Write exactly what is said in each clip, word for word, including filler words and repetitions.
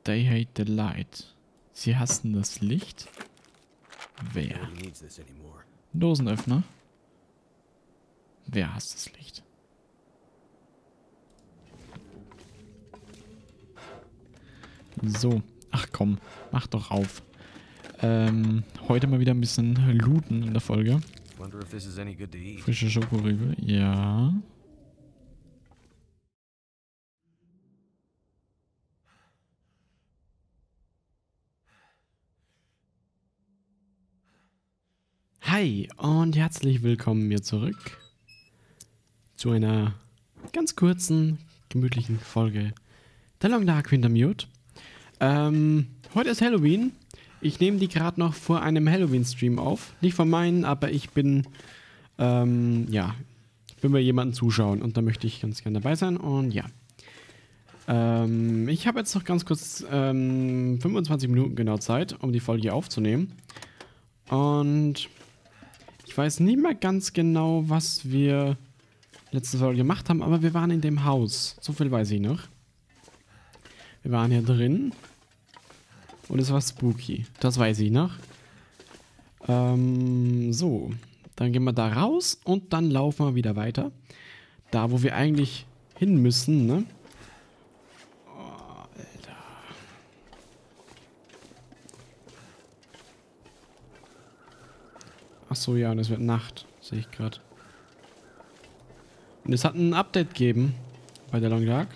They hate the light. Sie hassen das Licht? Wer? Nobody needs this anymore. Dosenöffner? Wer hasst das Licht? So. Ach komm, mach doch auf. Ähm, heute mal wieder ein bisschen looten in der Folge. Wonder if this is any good to eat. Frische Schokorübe, ja. Hi und herzlich willkommen hier zurück zu einer ganz kurzen, gemütlichen Folge The Long Dark Wintermute. Ähm, heute ist Halloween. Ich nehme die gerade noch vor einem Halloween-Stream auf. Nicht von meinen, aber ich bin, ähm, ja, ich bin bei jemandem zuschauen und da möchte ich ganz gerne dabei sein und ja. Ähm, ich habe jetzt noch ganz kurz ähm, fünfundzwanzig Minuten genau Zeit, um die Folge aufzunehmen. Und ich weiß nicht mehr ganz genau, was wir letzte Folge gemacht haben, aber wir waren in dem Haus. So viel weiß ich noch. Wir waren hier drin. Und es war spooky. Das weiß ich noch. Ähm, so. Dann gehen wir da raus und dann laufen wir wieder weiter. Da, wo wir eigentlich hin müssen, ne? Oh, Alter. Ach so, ja, und es wird Nacht. Sehe ich gerade. Und es hat ein Update gegeben bei der Long Dark.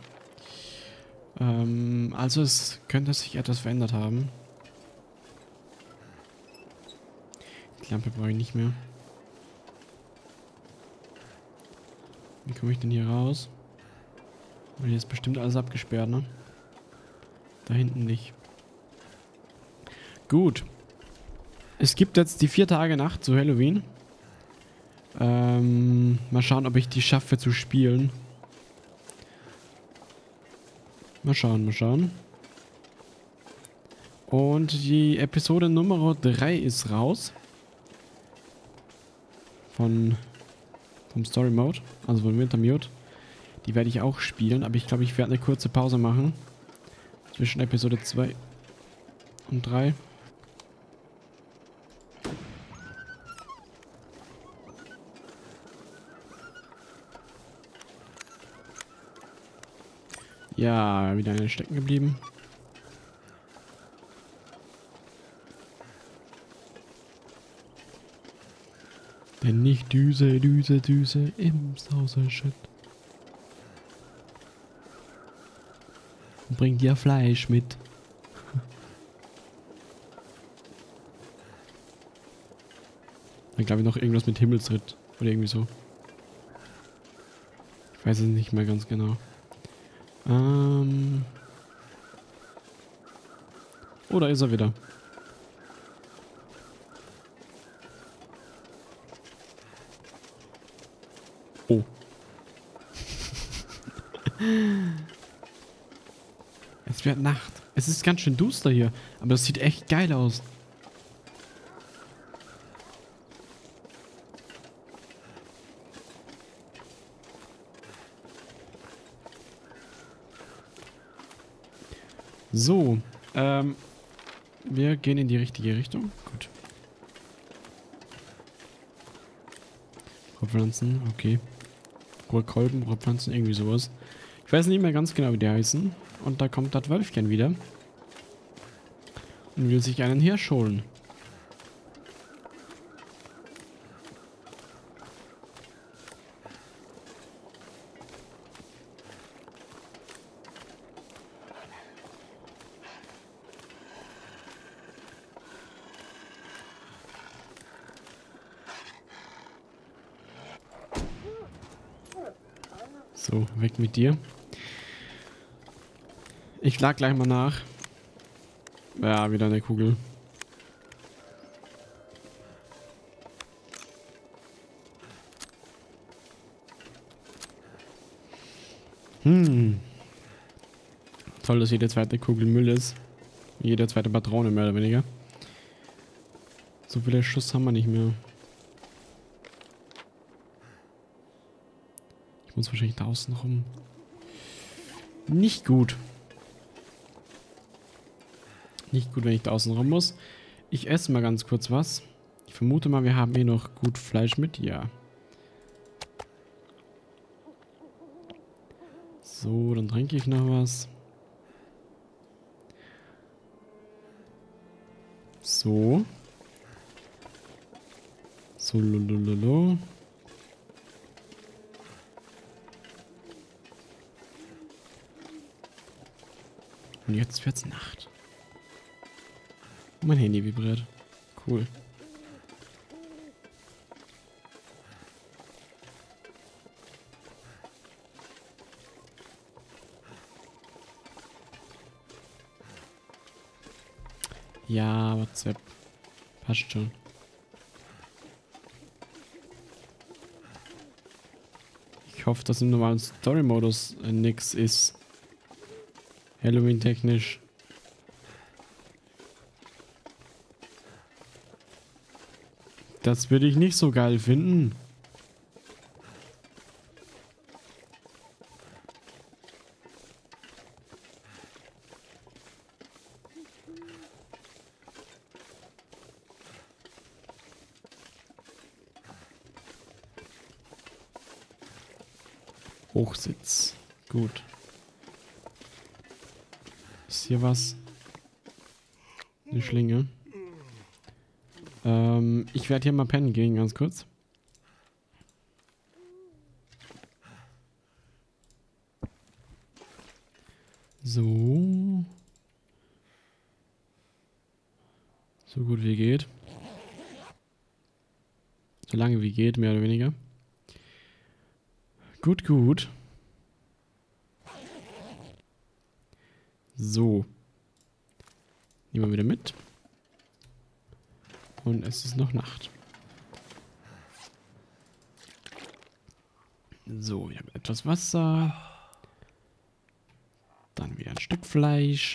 Ähm, also es könnte sich etwas verändert haben. Die Lampe brauche ich nicht mehr. Wie komme ich denn hier raus? Und hier ist bestimmt alles abgesperrt, ne? Da hinten nicht. Gut. Es gibt jetzt die vier Tage Nacht zu Halloween. Ähm, mal schauen, ob ich die schaffe zu spielen. Mal schauen, mal schauen. Und die Episode Nummer drei ist raus. Von vom Story Mode, also von Wintermute. Die werde ich auch spielen, aber ich glaube, ich werde eine kurze Pause machen. Zwischen Episode zwei und drei. Ja, wieder eine stecken geblieben. Denn nicht Düse, Düse, Düse im Sauserschütt. Bringt dir Fleisch mit. Dann glaube ich noch irgendwas mit Himmelsritt. Oder irgendwie so. Ich weiß es nicht mehr ganz genau. Ähm. Oh, da ist er wieder. Oh. Es wird Nacht. Es ist ganz schön duster hier, aber das sieht echt geil aus. So, ähm, wir gehen in die richtige Richtung. Gut. Rohrpflanzen, okay. Rohrkolben, Rohrpflanzen, irgendwie sowas. Ich weiß nicht mehr ganz genau, wie die heißen. Und da kommt das Wölfchen wieder. Und will sich einen Hirsch holen. So, weg mit dir. Ich schlag gleich mal nach. Ja, wieder eine Kugel. Hm. Toll, dass jede zweite Kugel Müll ist. Jede zweite Patrone mehr oder weniger. So viele Schuss haben wir nicht mehr. Ich muss wahrscheinlich da außen rum. Nicht gut. Nicht gut, wenn ich da außen rum muss. Ich esse mal ganz kurz was. Ich vermute mal, wir haben hier noch gut Fleisch mit. Ja. So, dann trinke ich noch was. So. So, lolololo. Und jetzt wird's Nacht. Mein Handy vibriert. Cool. Ja, WhatsApp. Passt schon. Ich hoffe, dass im normalen Story-Modus äh, nix ist. Halloween-technisch. Das würde ich nicht so geil finden. Hochsitz. Gut. Ist hier was? Eine Schlinge. Ähm, ich werde hier mal pennen gehen, ganz kurz. So. So gut wie geht. So lange wie geht, mehr oder weniger. Gut, gut. So. Nehmen wir wieder mit. Und es ist noch Nacht. So, wir haben etwas Wasser. Dann wieder ein Stück Fleisch.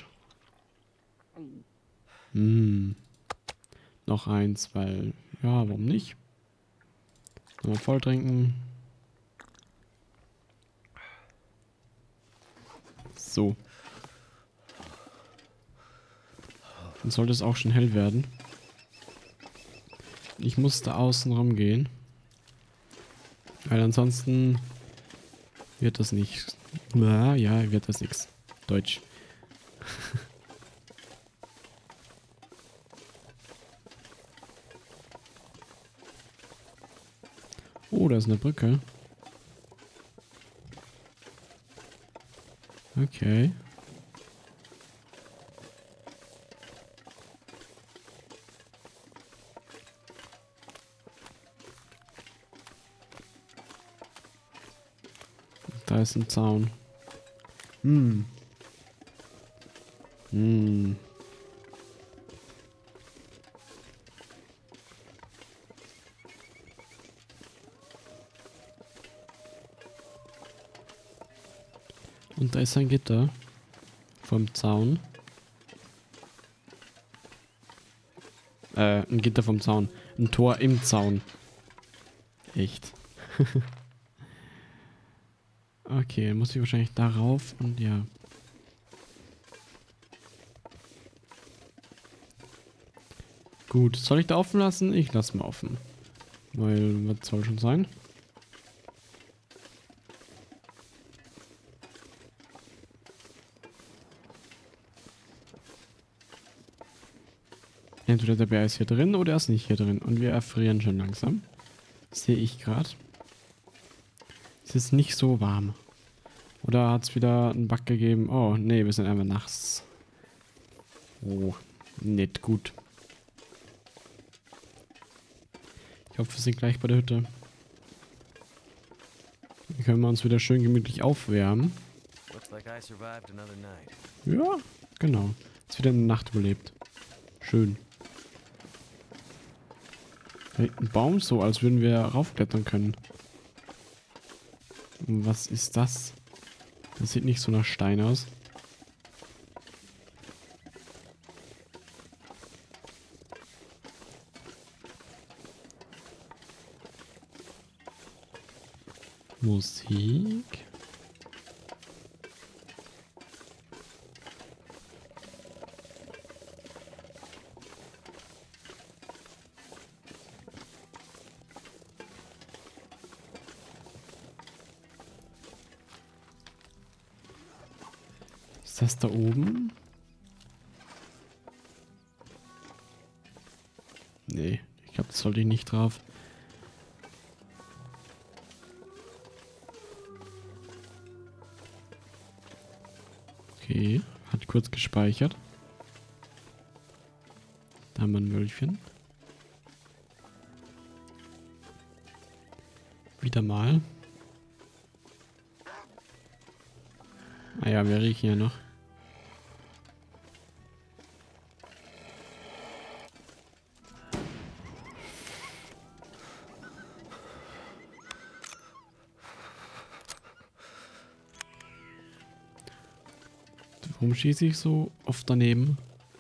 Hm. Noch eins, weil... Ja, warum nicht? Nochmal voll trinken. So. Dann sollte es auch schon hell werden. Ich muss da außen rumgehen. Weil ansonsten wird das nicht. Ja, ja, wird das nichts. Deutsch. Oh, da ist eine Brücke. Okay. Da ist ein Zaun. Hm. Hm. Und da ist ein Gitter vom Zaun. Äh, ein Gitter vom Zaun. Ein Tor im Zaun. Echt. Okay, dann muss ich wahrscheinlich darauf und ja. Gut, soll ich da offen lassen? Ich lasse mal offen. Weil, was soll schon sein? Entweder der Bär ist hier drin oder er ist nicht hier drin. Und wir erfrieren schon langsam. Sehe ich gerade. Es ist nicht so warm. Oder hat es wieder einen Bug gegeben? Oh, nee, wir sind einfach nachts. Oh, nicht gut. Ich hoffe, wir sind gleich bei der Hütte. Dann können wir uns wieder schön gemütlich aufwärmen. Ja, genau. Ist wieder eine Nacht überlebt. Schön. Da liegt ein Baum so, als würden wir raufklettern können. Was ist das? Das sieht nicht so nach Stein aus. Musik. Ist das da oben? Nee, ich glaube, das sollte ich nicht drauf. Okay, hat kurz gespeichert. Da haben wir ein Wölfchen. Wieder mal. Ah ja, wir riechen ja noch. Warum schieße ich so oft daneben?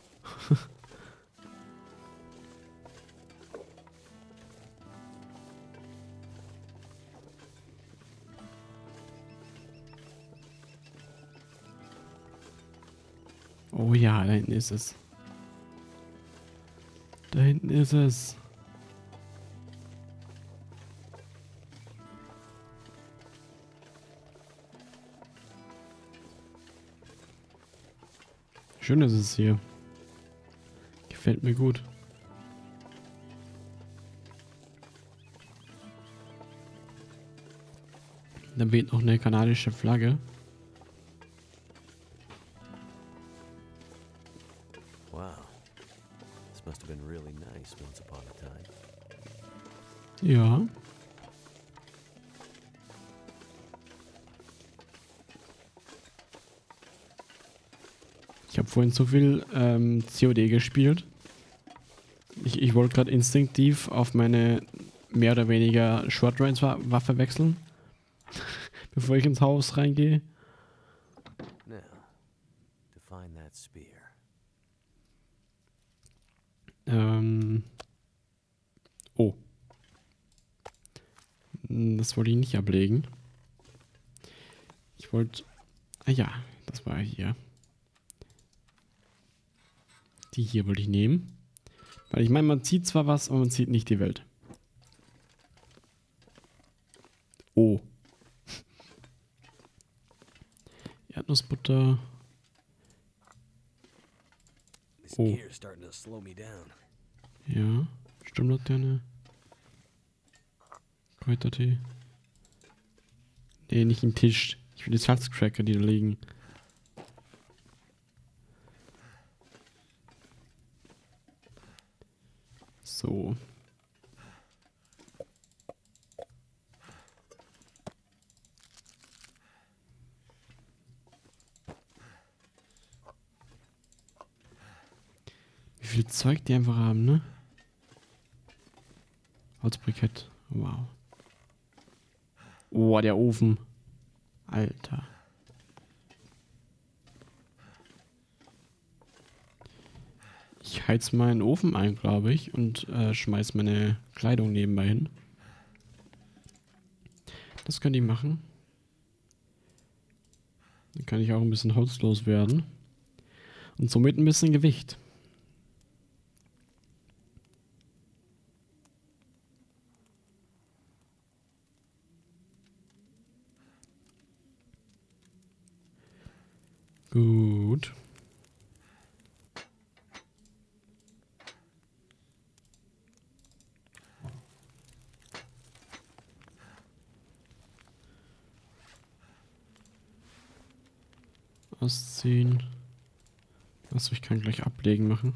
Oh ja, da hinten ist es. Da hinten ist es. Schön ist es hier. Gefällt mir gut. Da weht noch eine kanadische Flagge. Wow. This must have been really nice once upon a time. Ja. Ich habe vorhin so viel ähm, C O D gespielt. Ich, ich wollte gerade instinktiv auf meine mehr oder weniger Short Range Waffe wechseln, bevor ich ins Haus reingehe. Now, to find that spear. Ähm. Oh. Das wollte ich nicht ablegen. Ich wollte. Ah ja, das war hier. Die hier wollte ich nehmen. Weil ich meine, man sieht zwar was, aber man sieht nicht die Welt. Oh. Erdnussbutter. This Oh. gear's starting to slow me down. Ja. Stimmlaterne. Kräutertee. Nee, nicht den Tisch. Ich will die Salzcracker, die da liegen. So. Wie viel Zeug die einfach haben, ne? Holzbrikett. Wow. Oh, der Ofen. Alter. Ich heiz meinen Ofen ein, glaube ich, und äh, schmeiß meine Kleidung nebenbei hin. Das könnte ich machen. Dann kann ich auch ein bisschen Holz loswerden. Und somit ein bisschen Gewicht. Gut. Ausziehen. Achso, ich kann gleich ablegen machen.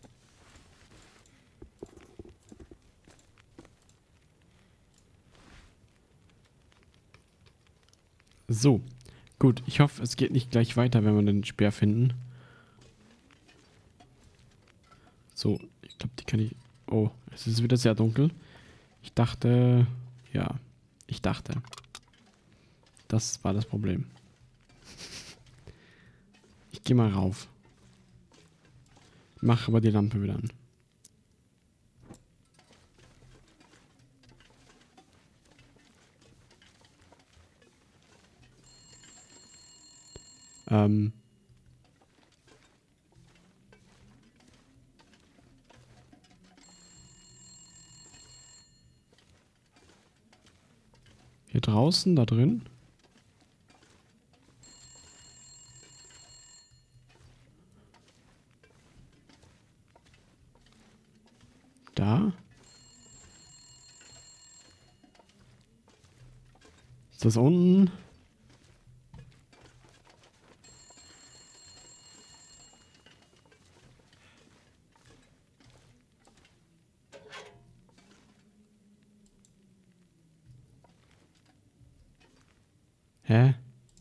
So. Gut, ich hoffe, es geht nicht gleich weiter, wenn wir den Speer finden. So, ich glaube, die kann ich... Oh, es ist wieder sehr dunkel. Ich dachte... Ja, ich dachte. Das war das Problem. Ich gehe mal rauf. Mach aber die Lampe wieder an. Ähm... Hier draußen, da drin. Da? Ist das unten? Hä?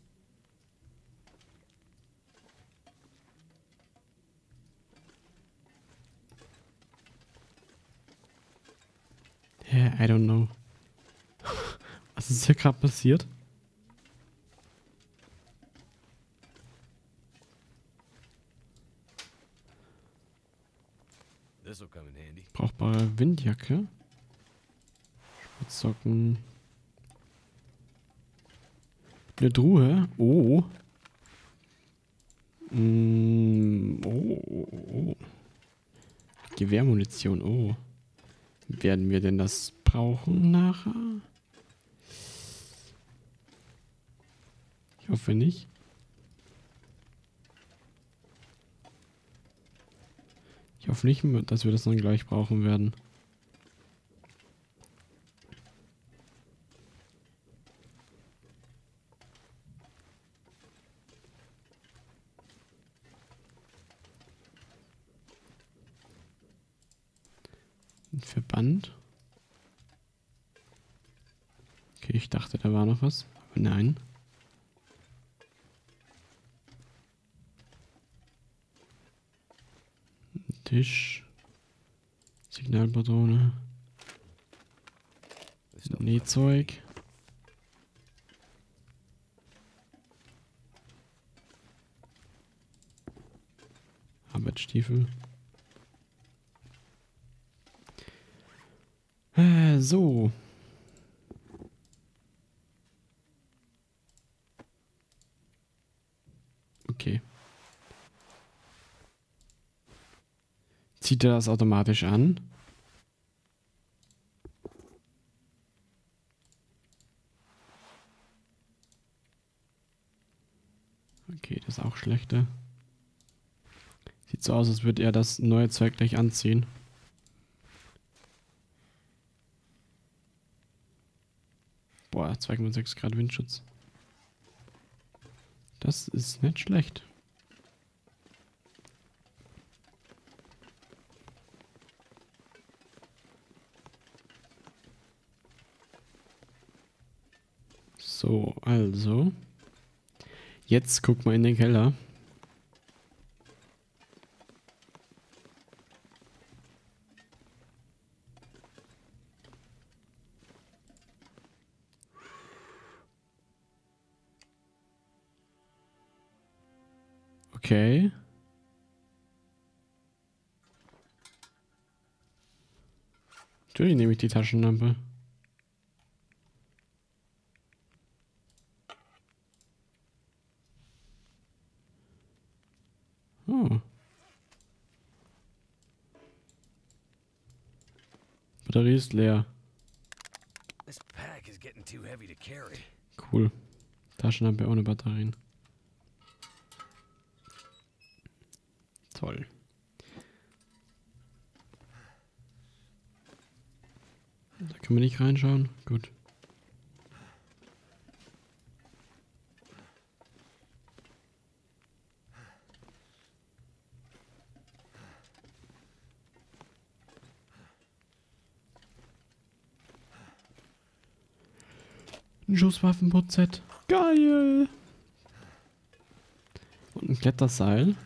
Hä? I don't know. Was ist hier gerade passiert? This'll come in handy. Brauchbare Windjacke. Spitzsocken. Eine Truhe. Oh. Mm, oh, oh, oh. Gewehrmunition. Oh. Werden wir denn das brauchen nachher? Ich hoffe nicht. Ich hoffe nicht, dass wir das dann gleich brauchen werden. Ein Verband. Okay, ich dachte, da war noch was. Aber nein. Ein Tisch. Signalpatrone. Nähzeug. Arbeitsstiefel. Äh, so. Okay. Zieht er das automatisch an? Okay, das ist auch schlechter. Sieht so aus, als würde er das neue Zeug gleich anziehen. Boah, zwei Komma sechs Grad Windschutz. Das ist nicht schlecht. So, also. Jetzt guck mal in den Keller. Okay. Natürlich nehme ich die Taschenlampe. Oh. Batterie ist leer. This pack is getting too heavy to carry. Cool. Taschenlampe ohne Batterien. Toll. Da können wir nicht reinschauen. Gut. Ein Schusswaffenprozent. Geil. Und ein Kletterseil.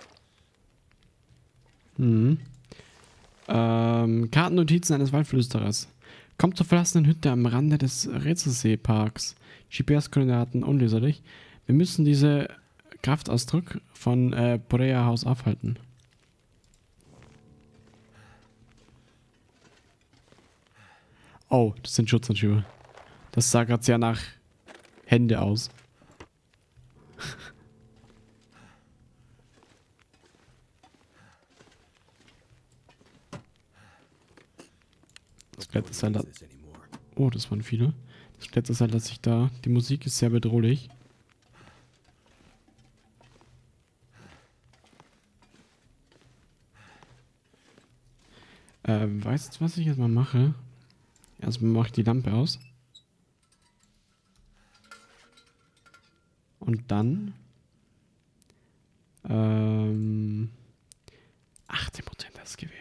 Hm. Ähm, Kartennotizen eines Waldflüsterers. Kommt zur verlassenen Hütte am Rande des Rätselsee-Parks. G P S-Koordinaten unleserlich. Wir müssen diese Kraftausdruck von äh, Borea Haus aufhalten. Oh, das sind Schutzhandschuhe. Das sah gerade sehr nach Hände aus. Das Kletterseil hat... Oh, das waren viele. Das Kletterseil lasse ich da. Die Musik ist sehr bedrohlich. Ähm, weißt du, was ich jetzt mal mache? Erstmal mache ich die Lampe aus. Und dann ähm, achtzehn Prozent das Gewehr.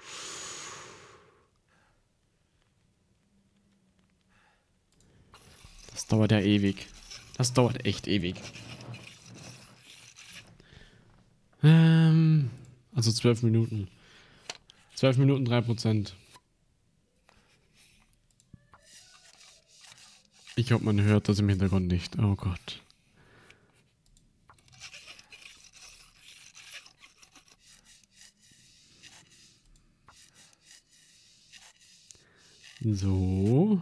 Das dauert ja ewig. Das dauert echt ewig. Ähm, also zwölf Minuten. zwölf Minuten, drei Prozent. Ich hoffe, man hört das im Hintergrund nicht. Oh Gott. So.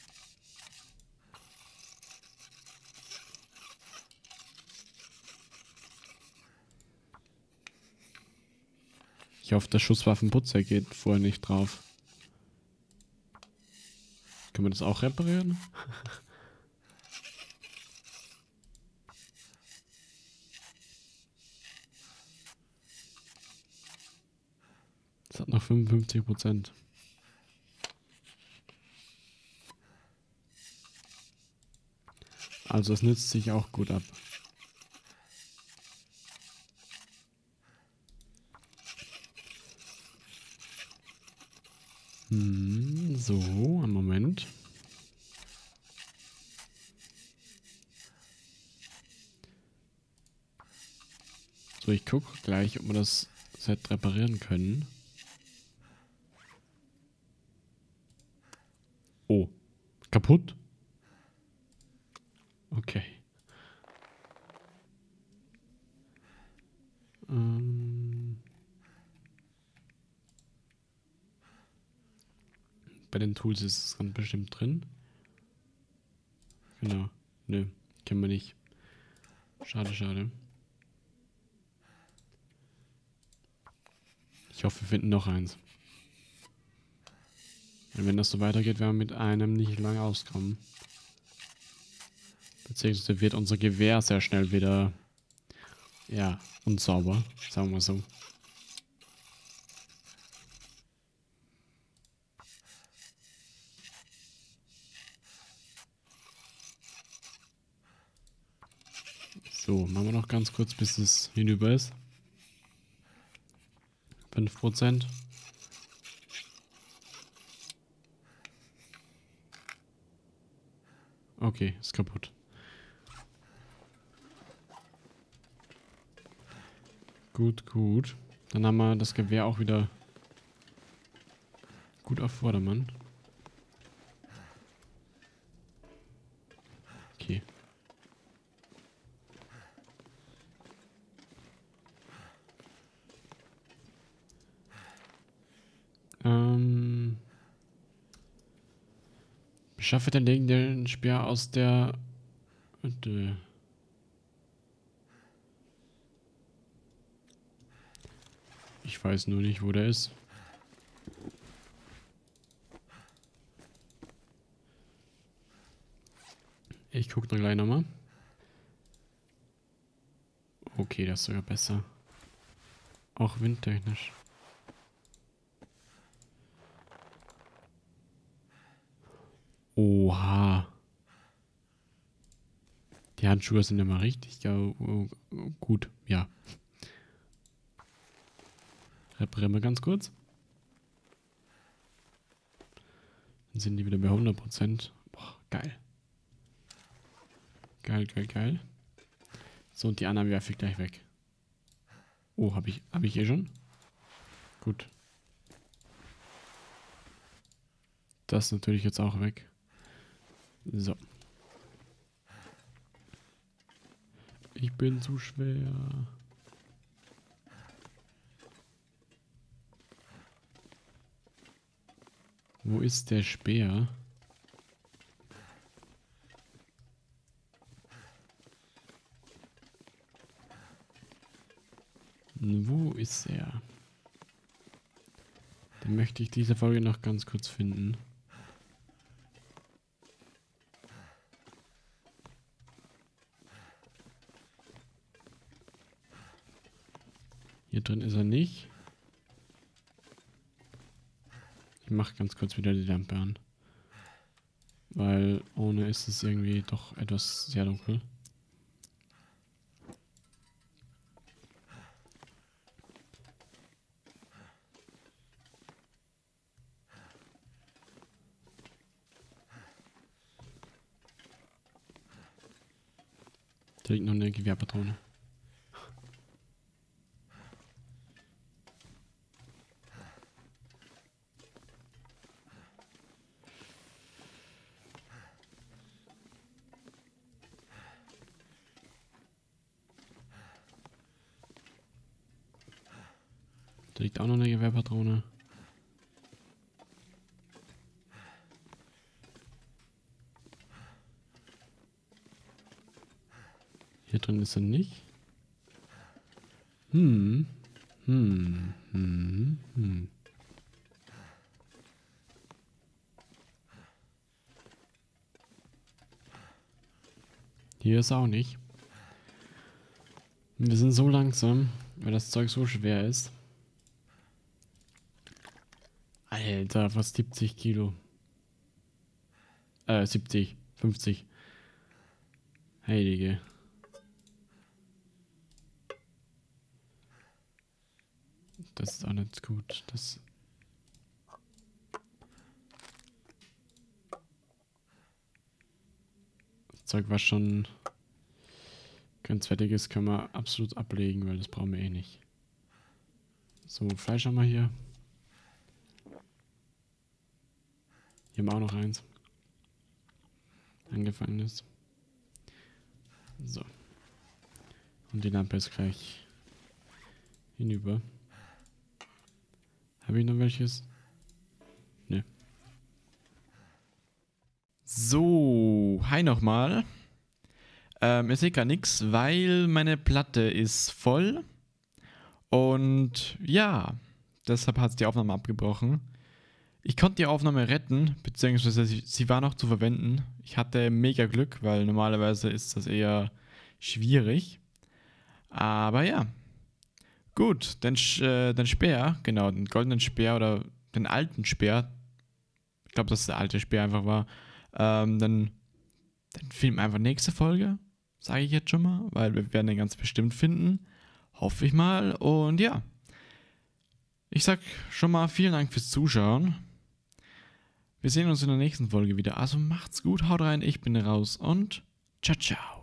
Ich hoffe, der Schusswaffenputzer geht vorher nicht drauf. Können wir das auch reparieren? Das hat noch fünfundfünfzig Prozent. Also es nützt sich auch gut ab. Hm, so, einen Moment. So, ich gucke gleich, ob wir das Set reparieren können. Oh, kaputt? Okay. Ähm, bei den Tools ist es ganz bestimmt drin. Genau. Nö, kennen wir nicht. Schade, schade. Ich hoffe, wir finden noch eins. Und wenn das so weitergeht, werden wir mit einem nicht lange auskommen. Beziehungsweise wird unser Gewehr sehr schnell wieder, ja, unsauber, sagen wir so. So, machen wir noch ganz kurz, bis es hinüber ist. fünf Prozent. Okay, ist kaputt. Gut, gut. Dann haben wir das Gewehr auch wieder gut auf Vordermann. Okay. Ähm... Beschaffe den legendären Speer aus der... Äh, ich weiß nur nicht, wo der ist. Ich gucke da gleich nochmal. Okay, das ist sogar besser. Auch windtechnisch. Oha. Die Handschuhe sind immer richtig ja, uh, gut. Ja. Reparieren wir ganz kurz. Dann sind die wieder bei hundert Prozent. Boah, geil. Geil, geil, geil. So, und die anderen werfe ich gleich weg. Oh, habe ich, hab ich eh schon? Gut. Das natürlich jetzt auch weg. So. Ich bin zu schwer. Wo ist der Speer? Wo ist er? Den möchte ich diese Folge noch ganz kurz finden. Hier drin ist er nicht. mache ganz kurz wieder die Lampe an. Weil ohne ist es irgendwie doch etwas sehr dunkel. Da liegt noch eine Gewehrpatrone. Da liegt auch noch eine Gewehrpatrone. Hier drin ist er nicht. Hm. Hm. Hm. Hm. Hier ist er auch nicht. Wir sind so langsam, weil das Zeug so schwer ist. Alter, fast siebzig Kilo. Äh, siebzig, fünfzig. Heilige. Das ist auch nicht gut. Das. Das Zeug, was schon grenzwertig ist, können wir absolut ablegen, weil das brauchen wir eh nicht. So, Fleisch haben wir hier. Hier haben wir auch noch eins. Angefangen ist. So. Und die Lampe ist gleich hinüber. Habe ich noch welches? Ne. So, hi nochmal. Ähm, ich sehe gar nichts, weil meine Platte ist voll. Und ja, deshalb hat die Aufnahme abgebrochen. Ich konnte die Aufnahme retten, beziehungsweise sie, sie war noch zu verwenden. Ich hatte mega Glück, weil normalerweise ist das eher schwierig. Aber ja. Gut, den, äh, den Speer, genau, den goldenen Speer oder den alten Speer. Ich glaube, dass der alte Speer einfach war. Ähm, dann, dann finden wir einfach nächste Folge, sage ich jetzt schon mal, weil wir werden den ganz bestimmt finden. Hoffe ich mal. Und ja. Ich sag schon mal vielen Dank fürs Zuschauen. Wir sehen uns in der nächsten Folge wieder. Also macht's gut, haut rein, ich bin raus und ciao, ciao.